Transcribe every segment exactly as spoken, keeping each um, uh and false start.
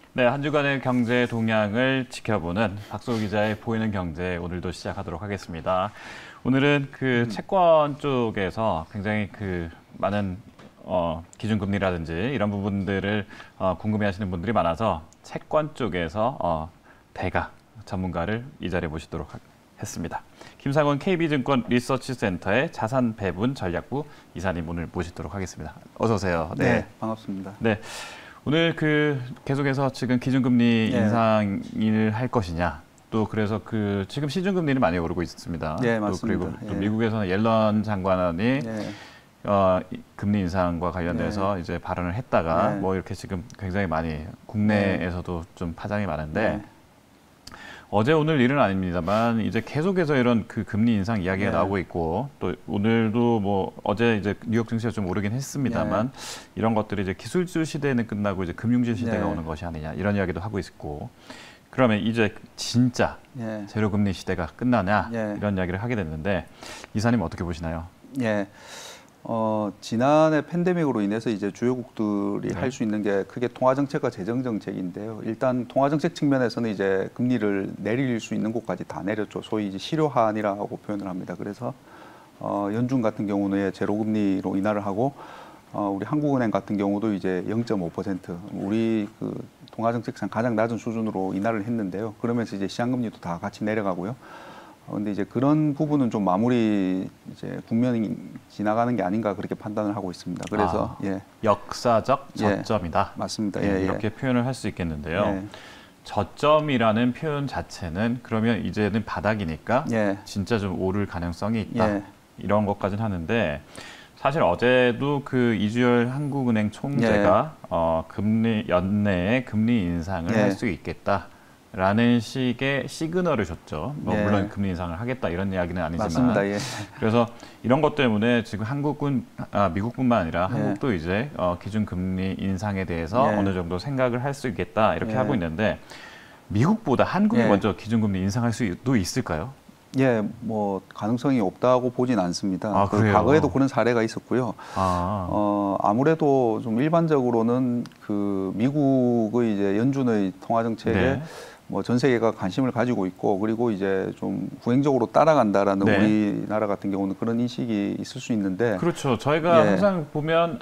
네, 한 주간의 경제 동향을 지켜보는 박소 기자의 보이는 경제 오늘도 시작하도록 하겠습니다. 오늘은 그 음. 채권 쪽에서 굉장히 그 많은 어, 기준금리라든지 이런 부분들을 어, 궁금해하시는 분들이 많아서 채권 쪽에서 어, 대가 전문가를 이 자리에 모시도록 하겠습니다. 했습니다. 김상원 케이비증권 리서치센터의 자산 배분 전략부 이사님 오늘 모시도록 하겠습니다. 어서 오세요. 네, 네 반갑습니다. 네, 오늘 그 계속해서 지금 기준금리 네. 인상을 할 것이냐, 또 그래서 그 지금 시중금리는 많이 오르고 있습니다. 네, 또 맞습니다. 그리고 또 예. 미국에서는 옐런 장관이 네. 어, 금리 인상과 관련돼서 네. 이제 발언을 했다가 네. 뭐 이렇게 지금 굉장히 많이 국내에서도 네. 좀 파장이 많은데. 네. 어제 오늘 일은 아닙니다만 이제 계속해서 이런 그 금리 인상 이야기가 네. 나오고 있고 또 오늘도 뭐 어제 이제 뉴욕 증시가 좀 오르긴 했습니다만 네. 이런 것들이 이제 기술주 시대는 끝나고 이제 금융주 시대가 네. 오는 것이 아니냐 이런 이야기도 하고 있고, 그러면 이제 진짜 네. 제로 금리 시대가 끝나냐 네. 이런 이야기를 하게 됐는데 이사님 어떻게 보시나요? 예. 어, 지난해 팬데믹으로 인해서 이제 주요국들이 네. 할 수 있는 게 크게 통화정책과 재정정책인데요. 일단 통화정책 측면에서는 이제 금리를 내릴 수 있는 곳까지 다 내렸죠. 소위 이제 실효한이라고 표현을 합니다. 그래서 어, 연준 같은 경우는 제로금리로 인하를 하고 어, 우리 한국은행 같은 경우도 이제 영 점 오 퍼센트 우리 그 통화정책상 가장 낮은 수준으로 인하를 했는데요. 그러면서 이제 시장금리도 다 같이 내려가고요. 그런데 이제 그런 부분은 좀 마무리 이제 국면이 지나가는 게 아닌가 그렇게 판단을 하고 있습니다. 그래서 아, 예. 역사적 저점이다. 예, 맞습니다. 예, 예, 이렇게 예. 표현을 할 수 있겠는데요. 예. 저점이라는 표현 자체는 그러면 이제는 바닥이니까 예. 진짜 좀 오를 가능성이 있다. 예. 이런 것까지는 하는데 사실 어제도 그 이주열 한국은행 총재가 예. 어, 금리 연내에 금리 인상을 예. 할 수 있겠다. 라는 식의 시그널을 줬죠. 뭐 예. 물론 금리 인상을 하겠다 이런 이야기는 아니지만. 맞습니다. 예. 그래서 이런 것 때문에 지금 한국은 아, 미국뿐만 아니라 예. 한국도 이제 어, 기준 금리 인상에 대해서 예. 어느 정도 생각을 할 수 있겠다 이렇게 예. 하고 있는데 미국보다 한국이 예. 먼저 기준 금리 인상할 수도 있을까요? 예, 뭐 가능성이 없다고 보진 않습니다. 아, 그 과거에도 그런 사례가 있었고요. 아. 어, 아무래도 좀 일반적으로는 그 미국의 이제 연준의 통화 정책에 네. 뭐 전 세계가 관심을 가지고 있고, 그리고 이제 좀 후행적으로 따라간다라는 네. 우리나라 같은 경우는 그런 인식이 있을 수 있는데. 그렇죠. 저희가 예. 항상 보면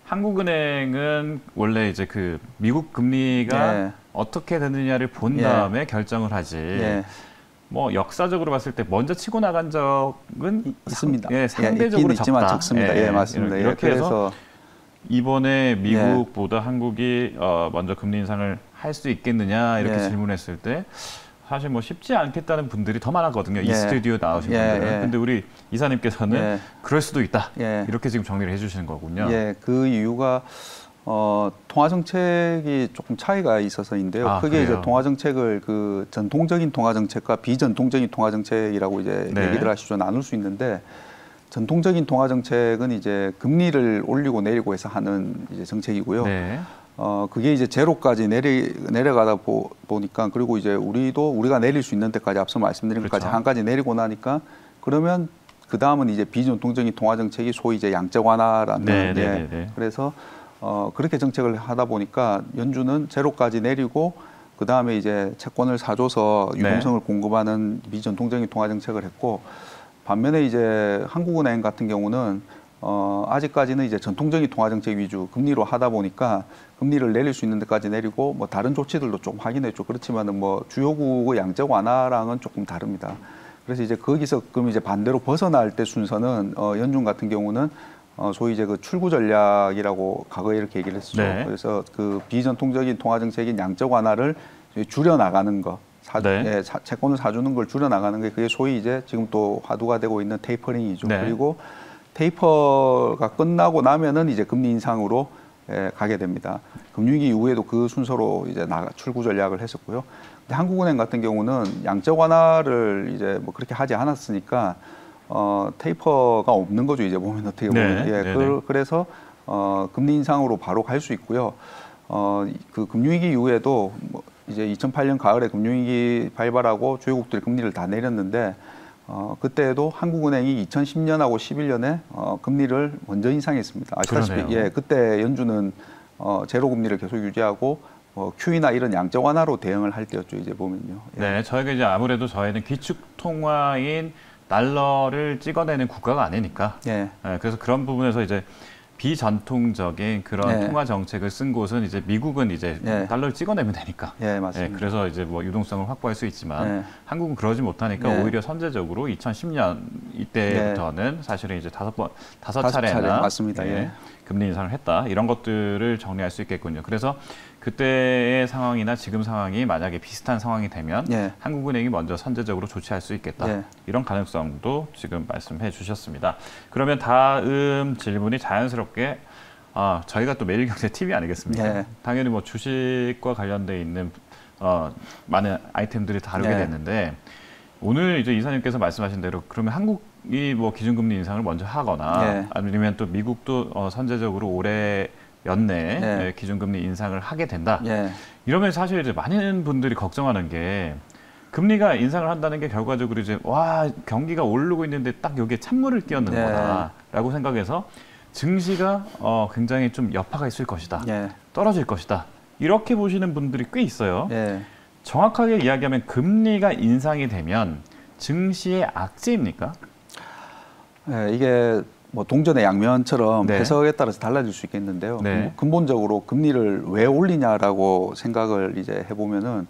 한국은행은 원래 이제 그 미국 금리가 예. 어떻게 되느냐를 본 예. 다음에 결정을 하지. 예. 뭐 역사적으로 봤을 때 먼저 치고 나간 적은 있습니다. 상, 예, 상대적으로 예, 있지만 적다. 적습니다. 예, 예 맞습니다. 이렇게 예, 해서 그래서 이번에 미국보다 예. 한국이 어, 먼저 금리 인상을 할 수 있겠느냐 이렇게 예. 질문했을 때 사실 뭐 쉽지 않겠다는 분들이 더 많았거든요. 이 예. 스튜디오 나오신 예. 분들은. 예. 근데 우리 이사님께서는 예. 그럴 수도 있다. 예. 이렇게 지금 정리를 해주시는 거군요. 예, 그 이유가 어, 통화 정책이 조금 차이가 있어서인데요. 아, 크게 그래요? 이제 통화 정책을 그 전통적인 통화 정책과 비전통적인 통화 정책이라고 이제 네. 얘기들 하시죠. 나눌 수 있는데, 전통적인 통화 정책은 이제 금리를 올리고 내리고 해서 하는 이제 정책이고요. 네. 어, 그게 이제 제로까지 내리, 내려가다 보, 보니까, 그리고 이제 우리도 우리가 내릴 수 있는 데까지 앞서 말씀드린 그렇죠. 것까지 한까지 내리고 나니까, 그러면 그 다음은 이제 비전통적인 통화 정책이 소위 이제 양적 완화라는. 네, 예. 네, 네, 네. 그래서 어, 그렇게 정책을 하다 보니까 연준은 제로까지 내리고 그 다음에 이제 채권을 사줘서 유동성을 네. 공급하는 비전통적인 통화 정책을 했고, 반면에 이제 한국은행 같은 경우는 어, 아직까지는 이제 전통적인 통화 정책 위주 금리로 하다 보니까 금리를 내릴 수 있는 데까지 내리고 뭐 다른 조치들도 좀 하긴 했죠. 그렇지만은 뭐 주요국의 양적 완화랑은 조금 다릅니다. 그래서 이제 거기서 그럼 이제 반대로 벗어날 때 순서는 어, 연준 같은 경우는 어, 소위 이제 그 출구 전략이라고 과거에 이렇게 얘기를 했었죠. 네. 그래서 그 비전통적인 통화 정책인 양적 완화를 줄여 나가는 거, 사, 네. 예, 사, 채권을 사주는 걸 줄여 나가는 게 그게 소위 이제 지금 또 화두가 되고 있는 테이퍼링이죠. 네. 그리고 테이퍼가 끝나고 나면은 이제 금리 인상으로 예, 가게 됩니다. 금융위기 이후에도 그 순서로 이제 나가, 출구 전략을 했었고요. 근데 한국은행 같은 경우는 양적 완화를 이제 뭐 그렇게 하지 않았으니까. 어, 테이퍼가 없는 거죠, 이제 보면 어떻게 보면. 네, 예, 그, 그래서 어, 금리 인상으로 바로 갈 수 있고요. 어, 그 금융위기 이후에도 뭐 이제 이천팔 년 가을에 금융위기 발발하고 주요국들이 금리를 다 내렸는데 어, 그때도 한국은행이 이천십 년하고 십일 년에 어, 금리를 먼저 인상했습니다. 아시다시피, 예, 그때 연준은 어, 제로 금리를 계속 유지하고 뭐 큐이나 이런 양적 완화로 대응을 할 때였죠. 이제 보면요. 예. 네, 저희가 이제 아무래도 저희는 기축 통화인 달러를 찍어내는 국가가 아니니까. 예. 네, 그래서 그런 부분에서 이제 비전통적인 그런 예. 통화 정책을 쓴 곳은 이제 미국은 이제 예. 달러를 찍어내면 되니까. 예, 맞습니다. 네, 그래서 이제 뭐 유동성을 확보할 수 있지만 예. 한국은 그러지 못하니까 예. 오히려 선제적으로 이천십 년 이때부터는 사실은 이제 다섯 번 다섯 다섯 차례, 차례나 맞습니다. 예, 예. 금리 인상을 했다 이런 것들을 정리할 수 있겠군요. 그래서 그때의 상황이나 지금 상황이 만약에 비슷한 상황이 되면 예. 한국은행이 먼저 선제적으로 조치할 수 있겠다. 예. 이런 가능성도 지금 말씀해 주셨습니다. 그러면 다음 질문이 자연스럽게 아, 저희가 또 매일경제 티비 아니겠습니까? 예. 당연히 뭐 주식과 관련돼 있는 어, 많은 아이템들이 다루게 예. 됐는데 오늘 이제 이사님께서 말씀하신 대로 그러면 한국이 뭐 기준금리 인상을 먼저 하거나 예. 아니면 또 미국도 어, 선제적으로 올해 연내 예. 기준금리 인상을 하게 된다. 예. 이러면 사실 이제 많은 분들이 걱정하는 게 금리가 인상을 한다는 게 결과적으로 이제 와 경기가 오르고 있는데 딱 여기에 찬물을 끼얹는 예. 거다라고 생각해서 증시가 어, 굉장히 좀 여파가 있을 것이다. 예. 떨어질 것이다. 이렇게 보시는 분들이 꽤 있어요. 예. 정확하게 이야기하면 금리가 인상이 되면 증시의 악재입니까? 예, 이게 뭐 동전의 양면처럼 네. 해석에 따라서 달라질 수 있겠는데요. 네. 근본적으로 금리를 왜 올리냐라고 생각을 이제 해보면은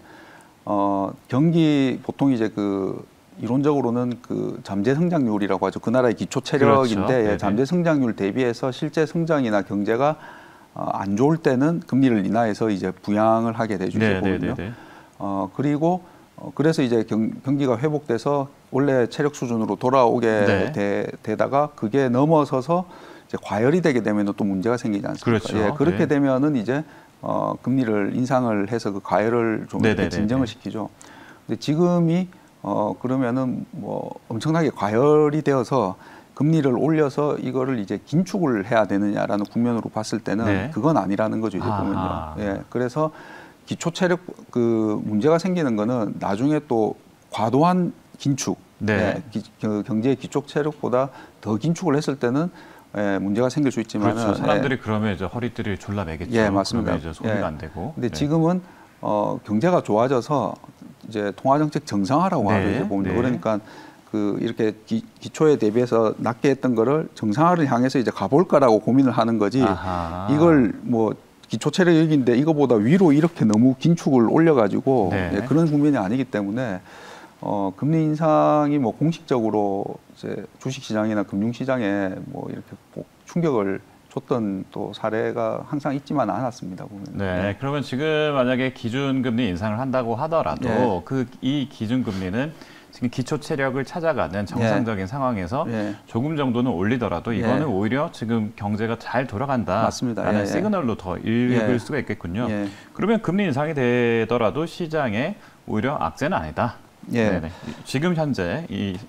어, 경기 보통 이제 그 이론적으로는 그 잠재 성장률이라고 하죠. 그 나라의 기초 체력인데 그렇죠. 예, 잠재 성장률 대비해서 실제 성장이나 경제가 어, 안 좋을 때는 금리를 인하해서 이제 부양을 하게 되죠. 네, 보면요. 네, 네. 어, 그리고 어, 그래서 이제 경, 경기가 회복돼서 원래 체력 수준으로 돌아오게 네. 되, 되다가 그게 넘어서서 이제 과열이 되게 되면 또 문제가 생기지 않습니까? 그렇죠. 예, 그렇게 네. 되면은 이제 어, 금리를 인상을 해서 그 과열을 좀 네, 이렇게 네, 네, 진정을 네. 시키죠. 근데 지금이 어, 그러면은 뭐 엄청나게 과열이 되어서 금리를 올려서 이거를 이제 긴축을 해야 되느냐라는 국면으로 봤을 때는 네. 그건 아니라는 거죠. 이제 아하. 보면요. 예, 그래서 기초 체력 그 문제가 생기는 거는 나중에 또 과도한 긴축, 네. 예, 기, 그 경제의 기초 체력보다 더 긴축을 했을 때는 예, 문제가 생길 수 있지만 그렇죠. 사람들이 그러면 이제 허리띠를 졸라 매겠죠. 예, 맞습니다. 그러면 이제 소비가 예. 안 되고. 근데 네. 지금은 어, 경제가 좋아져서 이제 통화정책 정상화라고 네, 하죠. 이제 보면 네. 그러니까 그 이렇게 기, 기초에 대비해서 낮게 했던 거를 정상화를 향해서 이제 가볼까라고 고민을 하는 거지. 아하. 이걸 뭐 기초 체력인데 이거보다 위로 이렇게 너무 긴축을 올려가지고 네. 예, 그런 국면이 아니기 때문에 어, 금리 인상이 뭐 공식적으로 이제 주식시장이나 금융시장에 뭐 이렇게 꼭 충격을 줬던 또 사례가 항상 있지만 않았습니다. 보면. 네, 그러면 지금 만약에 기준금리 인상을 한다고 하더라도 예. 그 이 기준금리는 지금 기초 체력을 찾아가는 정상적인 상황에서 예. 조금 정도는 올리더라도 이거는 예. 오히려 지금 경제가 잘 돌아간다라는 맞습니다. 예, 예. 시그널로 더 읽을 예. 수가 있겠군요. 예. 그러면 금리 인상이 되더라도 시장에 오히려 악재는 아니다. 예. 네네. 지금 현재 이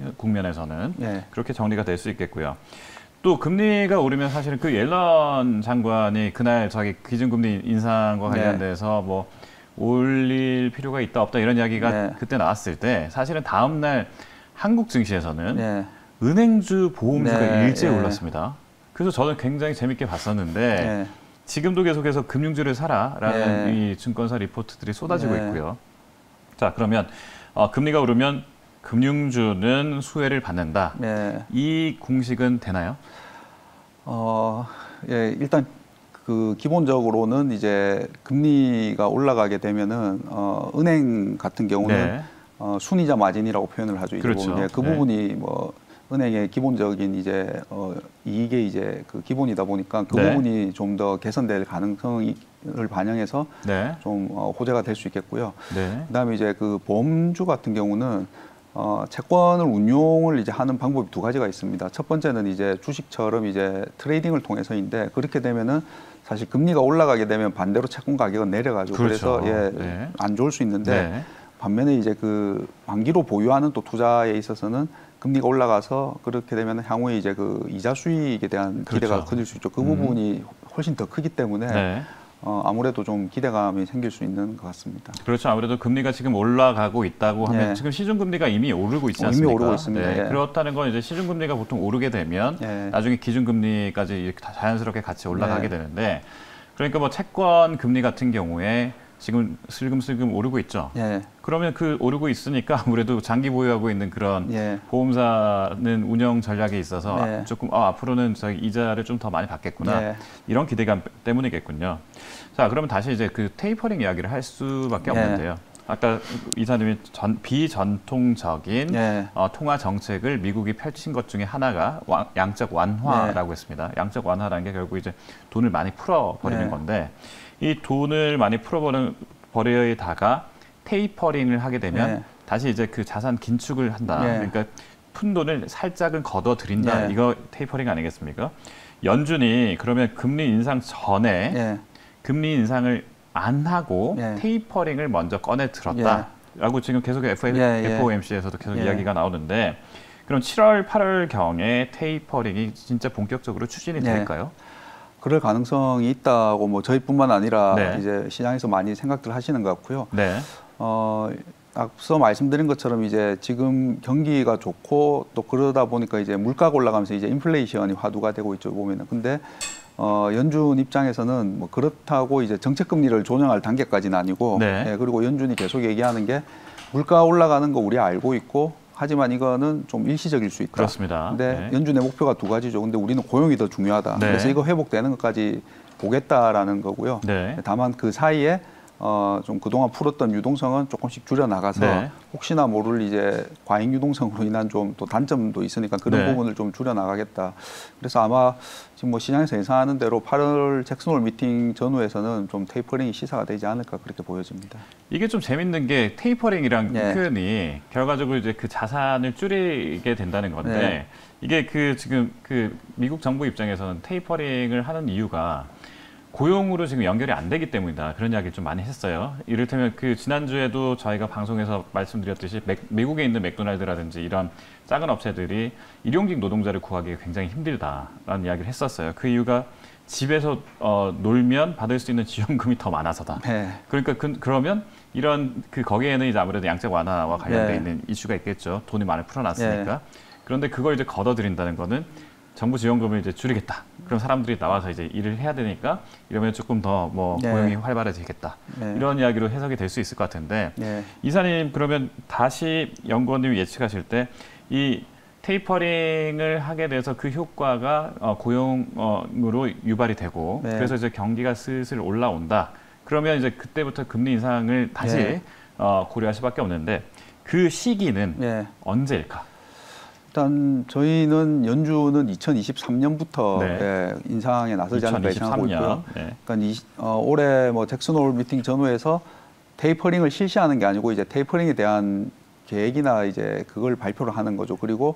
국면에서는 예. 그렇게 정리가 될 수 있겠고요. 또 금리가 오르면 사실은 그 옐런 장관이 그날 자기 기준금리 인상과 네. 관련돼서 뭐 올릴 필요가 있다 없다 이런 이야기가 네. 그때 나왔을 때 사실은 다음 날 한국 증시에서는 예. 은행주 보험주가 네, 일제히 예. 올랐습니다. 그래서 저는 굉장히 재밌게 봤었는데 예. 지금도 계속해서 금융주를 사라라는 예. 이 증권사 리포트들이 쏟아지고 네. 있고요. 자 그러면 어, 금리가 오르면 금융주는 수혜를 받는다. 예. 이 공식은 되나요? 어, 예, 일단 그 기본적으로는 이제 금리가 올라가게 되면은 어, 은행 같은 경우는 네. 어, 순이자 마진이라고 표현을 하죠. 이제 그렇죠. 보면. 예, 그 네. 부분이 뭐 은행의 기본적인 이제 어, 이게 이제 그 기본이다 보니까 그 네. 부분이 좀 더 개선될 가능성을 반영해서 네. 좀 어, 호재가 될 수 있겠고요. 네. 그다음에 이제 그 보험주 같은 경우는 어, 채권을 운용을 이제 하는 방법이 두 가지가 있습니다. 첫 번째는 이제 주식처럼 이제 트레이딩을 통해서인데 그렇게 되면은 사실 금리가 올라가게 되면 반대로 채권 가격은 내려가죠. 그렇죠. 그래서 예, 네. 안 좋을 수 있는데 네. 반면에 이제 그 만기로 보유하는 또 투자에 있어서는 금리가 올라가서 그렇게 되면 향후에 이제 그 이자 수익에 대한 기대가 그렇죠. 커질 수 있죠. 그 음. 부분이 훨씬 더 크기 때문에 네. 어, 아무래도 좀 기대감이 생길 수 있는 것 같습니다. 그렇죠. 아무래도 금리가 지금 올라가고 있다고 하면 예. 지금 시중금리가 이미 오르고 있지 어, 이미 않습니까? 오르고 있습니다. 네. 예. 그렇다는 건 이제 시중금리가 보통 오르게 되면 예. 나중에 기준금리까지 이렇게 다 자연스럽게 같이 올라가게 네. 되는데 그러니까 뭐 채권 금리 같은 경우에 지금 슬금슬금 오르고 있죠. 예. 그러면 그 오르고 있으니까 아무래도 장기 보유하고 있는 그런 예. 보험사는 운영 전략에 있어서 예. 조금 아, 앞으로는 저희 이자를 좀 더 많이 받겠구나. 예. 이런 기대감 때문이겠군요. 자, 그러면 다시 이제 그 테이퍼링 이야기를 할 수밖에 예. 없는데요. 아까 이사님이 전, 비전통적인 예. 어, 통화 정책을 미국이 펼친 것 중에 하나가 왕, 양적 완화라고 예. 했습니다. 양적 완화라는 게 결국 이제 돈을 많이 풀어버리는 예. 건데 이 돈을 많이 풀어버리다가 테이퍼링을 하게 되면 예. 다시 이제 그 자산 긴축을 한다. 예. 그러니까 푼 돈을 살짝은 걷어들인다. 예. 이거 테이퍼링 아니겠습니까? 연준이 그러면 금리 인상 전에 예. 금리 인상을 안 하고 예. 테이퍼링을 먼저 꺼내 들었다라고 지금 계속 에프 오 엠 씨에서도 계속 예. 이야기가 나오는데 그럼 칠월, 팔월 경에 테이퍼링이 진짜 본격적으로 추진이 예. 될까요? 그럴 가능성이 있다고 뭐 저희뿐만 아니라 네. 이제 시장에서 많이 생각들 하시는 것 같고요. 네. 어, 앞서 말씀드린 것처럼 이제 지금 경기가 좋고 또 그러다 보니까 이제 물가가 올라가면서 이제 인플레이션이 화두가 되고 있죠, 보면은. 근데 어, 연준 입장에서는 뭐 그렇다고 이제 정책 금리를 조정할 단계까지는 아니고, 네. 예, 그리고 연준이 계속 얘기하는 게 물가 올라가는 거 우리 알고 있고, 하지만 이거는 좀 일시적일 수 있다. 그렇습니다. 근데 네. 연준의 목표가 두 가지죠. 근데 우리는 고용이 더 중요하다. 네. 그래서 이거 회복되는 것까지 보겠다라는 거고요. 네. 다만 그 사이에 어, 좀 그동안 풀었던 유동성은 조금씩 줄여 나가서 네. 혹시나 모를 이제 과잉 유동성으로 인한 좀 또 단점도 있으니까 그런 네. 부분을 좀 줄여 나가겠다. 그래서 아마 지금 뭐 시장에서 예상하는 대로 팔월 잭슨홀 미팅 전후에서는 좀 테이퍼링이 시사가 되지 않을까 그렇게 보여집니다. 이게 좀 재밌는 게 테이퍼링이란 네. 표현이 결과적으로 이제 그 자산을 줄이게 된다는 건데 네. 이게 그 지금 그 미국 정부 입장에서는 테이퍼링을 하는 이유가 고용으로 지금 연결이 안 되기 때문이다. 그런 이야기를 좀 많이 했어요. 이를테면 그 지난주에도 저희가 방송에서 말씀드렸듯이 맥, 미국에 있는 맥도날드라든지 이런 작은 업체들이 일용직 노동자를 구하기가 굉장히 힘들다라는 이야기를 했었어요. 그 이유가 집에서 어, 놀면 받을 수 있는 지원금이 더 많아서다. 네. 그러니까 그, 그러면 이런 그 거기에는 이제 아무래도 양적 완화와 관련돼 네. 있는 이슈가 있겠죠. 돈이 많이 풀어놨으니까. 네. 그런데 그걸 이제 걷어들인다는 거는 정부 지원금을 이제 줄이겠다. 그럼 사람들이 나와서 이제 일을 해야 되니까 이러면 조금 더 뭐 네. 고용이 활발해지겠다. 네. 이런 이야기로 해석이 될 수 있을 것 같은데 네. 이사님 그러면 다시 연구원님이 예측하실 때 이 테이퍼링을 하게 돼서 그 효과가 어, 고용으로 유발이 되고 네. 그래서 이제 경기가 슬슬 올라온다. 그러면 이제 그때부터 금리 인상을 다시 네. 어, 고려할 수밖에 없는데 그 시기는 네. 언제일까? 일단 저희는 연준은 이천이십삼 년부터 네. 예, 인상에 나서지 않을까 예상하고 이천이십삼 년. 있고요. 네. 그러니까 이, 어, 올해 뭐 잭슨홀 미팅 전후에서 테이퍼링을 실시하는 게 아니고 이제 테이퍼링에 대한 계획이나 이제 그걸 발표를 하는 거죠. 그리고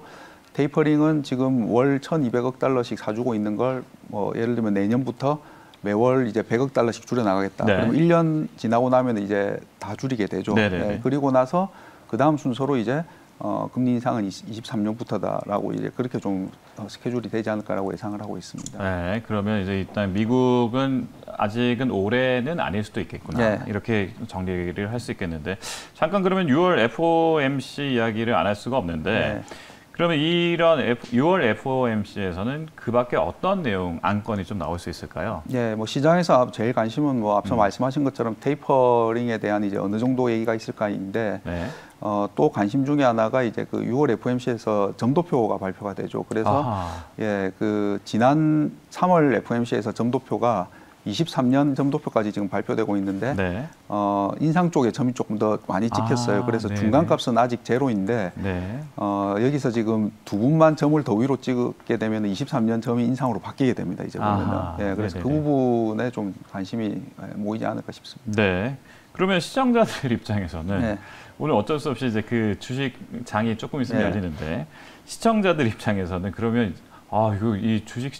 테이퍼링은 지금 월 천이백억 달러씩 사주고 있는 걸 뭐 예를 들면 내년부터 매월 이제 백억 달러씩 줄여 나가겠다. 네. 그러면 일 년 지나고 나면 이제 다 줄이게 되죠. 네네네. 예, 그리고 나서 그 다음 순서로 이제 어, 금리 인상은 이십삼 년부터다라고 이제 그렇게 좀 어, 스케줄이 되지 않을까라고 예상을 하고 있습니다. 네, 그러면 이제 일단 미국은 아직은 올해는 아닐 수도 있겠구나. 네. 이렇게 정리를 할 수 있겠는데 잠깐 그러면 유월 에프 오 엠 씨 이야기를 안 할 수가 없는데 네. 그러면 이런 F, 유월 에프 오 엠 씨에서는 그밖에 어떤 내용 안건이 좀 나올 수 있을까요? 예, 뭐 시장에서 제일 관심은 뭐 앞서 음. 말씀하신 것처럼 테이퍼링에 대한 이제 어느 정도 얘기가 있을까인데 네. 어, 또 관심 중에 하나가 이제 그 유월 에프 오 엠 씨에서 점도표가 발표가 되죠. 그래서 아하. 예, 그 지난 삼월 에프 오 엠 씨에서 점도표가 이십삼 년 점도표까지 지금 발표되고 있는데 네. 어, 인상 쪽에 점이 조금 더 많이 찍혔어요. 아, 그래서 네네. 중간값은 아직 제로인데 네. 어, 여기서 지금 두 분만 점을 더 위로 찍게 되면 이십삼 년 점이 인상으로 바뀌게 됩니다. 이제 보면은. 아하, 예, 그래서 그 네네네. 부분에 좀 관심이 모이지 않을까 싶습니다. 네. 그러면 시청자들 입장에서는 네. 오늘 어쩔 수 없이 이제 그 주식장이 조금 있으면 네. 열리는데 시청자들 입장에서는 그러면 아 이거 이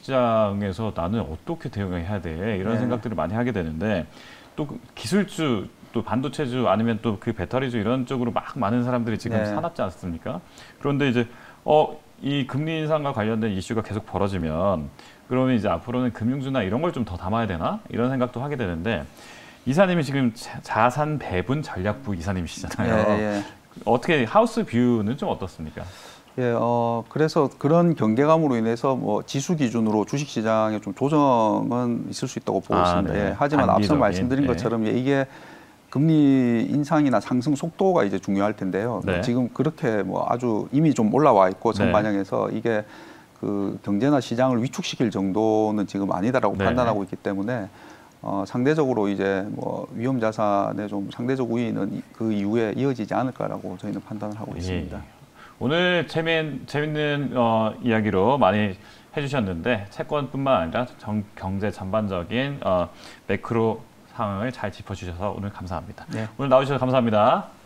주식시장에서 나는 어떻게 대응해야 돼 이런 네. 생각들을 많이 하게 되는데 또 기술주 또 반도체주 아니면 또 그 배터리주 이런 쪽으로 막 많은 사람들이 지금 네. 사납지 않습니까? 그런데 이제 어 이 금리 인상과 관련된 이슈가 계속 벌어지면 그러면 이제 앞으로는 금융주나 이런 걸 좀 더 담아야 되나 이런 생각도 하게 되는데 이사님이 지금 자- 자산 배분 전략부 이사님이시잖아요. 예, 예. 어떻게 하우스 뷰는 좀 어떻습니까? 예, 어, 그래서 그런 경계감으로 인해서 뭐 지수 기준으로 주식 시장에 좀 조정은 있을 수 있다고 보고 아, 있습니다. 네. 예, 하지만 앞서 단기적인, 말씀드린 예. 것처럼 예, 이게 금리 인상이나 상승 속도가 이제 중요할 텐데요. 네. 지금 그렇게 뭐 아주 이미 좀 올라와 있고 네. 전반영에서 이게 그 경제나 시장을 위축시킬 정도는 지금 아니다라고 네. 판단하고 있기 때문에 어, 상대적으로 이제 뭐 위험 자산의 좀 상대적 우위는 그 이후에 이어지지 않을까라고 저희는 판단을 하고 있습니다. 예. 오늘 재민, 재밌는 어, 이야기로 많이 해주셨는데 채권뿐만 아니라 정, 경제 전반적인 어, 매크로 상황을 잘 짚어주셔서 오늘 감사합니다. 네. 오늘 나오셔서 감사합니다.